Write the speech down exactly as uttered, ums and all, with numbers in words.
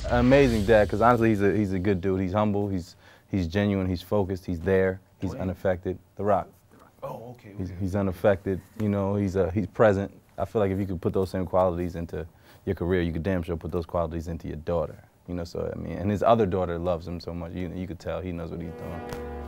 amazing dad, because honestly, he's a he's a good dude. He's humble. He's he's genuine. He's focused. He's there. He's unaffected. The Rock. Oh, okay. okay. He's, he's unaffected. You know, he's uh, he's present. I feel like if you could put those same qualities into your career, you could damn sure put those qualities into your daughter. You know, so I mean, and his other daughter loves him so much. You you could tell he knows what he's doing.